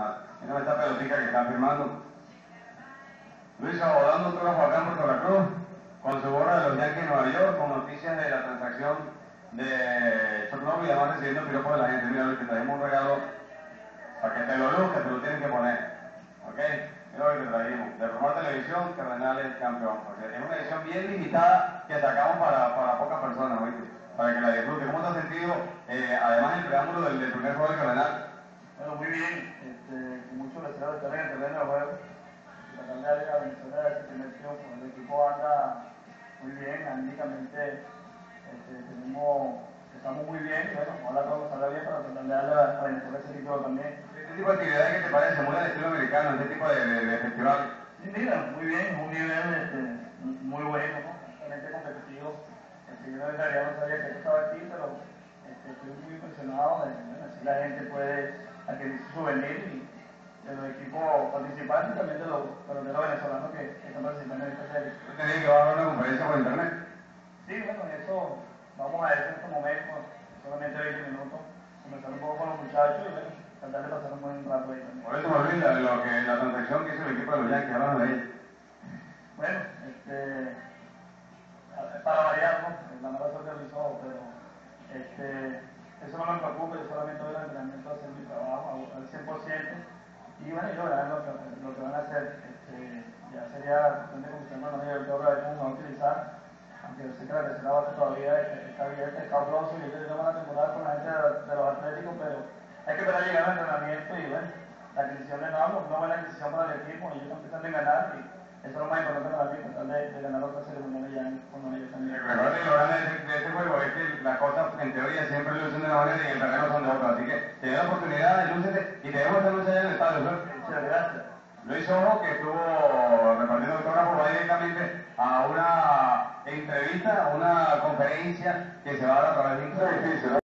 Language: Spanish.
Cardenal. Mira esta pelotica que está firmando. Luis dando autógrafo acá en Puerto La Cruz, con su gorra de los Yankees de Nueva York, con noticias de la transacción de Chuck Noble y además recibiendo piropos de la gente. Mira Luis, te trajimos un regalo para que te lo luzcas, te lo tienes que poner. ¿Ok? Mira lo que te trajimos. De Rumor Televisión, Cardenales campeón. Porque es una edición bien limitada que sacamos para pocas personas, ¿oíste? Para que la disfruten. ¿Cómo te has sentido, además el preámbulo del primer juego del Cardenal? Bueno, muy bien, con mucho deseo de estar en el terreno de juego. Tratar de darle la bendición de ese primer triunfo. El equipo anda muy bien, anímicamente estamos muy bien. Bueno, ojalá todo salga bien para tratar de darle la bendición de ese equipo también. ¿Este tipo de actividades que te parece muy al estilo americano, este tipo de festival? Sí, mira, muy bien, un nivel muy bueno, ¿no? Realmente competitivo. Yo en realidad no sabía que esto estaba aquí, pero estoy muy impresionado de si la gente puede adquirir su souvenir y de los equipos participantes y también de los venezolanos que están participando en esta serie. ¿Tú tenías que bajar una conferencia por internet? Sí, bueno, eso vamos a eso en este momento, solamente 20 minutos, conversar un poco con los muchachos y bueno, tratar de pasar un buen rato ahí también. Por eso, Marvin, la transacción que hizo el equipo de los Yankees, hablamos de ella. Bueno, para variar, ¿no? La mala suerte de mis ojos, pero eso no me preocupa, yo solamente voy al entrenamiento a hacer mi trabajo al 100%. Y bueno, yo verán lo que van a hacer. Ya sería cuestión de comisión de yo creo que cómo va a utilizar, aunque yo sé que la tercera base todavía está abierta, está aplauso, y yo tengo la temporada con la gente de los atléticos, pero hay que esperar a llegar al entrenamiento y bueno, la adquisición de Nablo, una buena adquisición para el equipo, y ellos están pensando en ganar, y eso es lo más importante para mí, tratar de ganar otra serie mundial ya con ellos también. Recuerda que lo grande de este juego es que las cosas en teoría siempre lucen de una manera y en el terreno son de otra, así que te da la oportunidad de lucirte y te vemos esta noche allá en el estadio, ¿no? Muchas gracias. Luis Ojo, que estuvo repartiendo autógrafos, va directamente a una entrevista, a una conferencia que se va a dar a través de Instagram.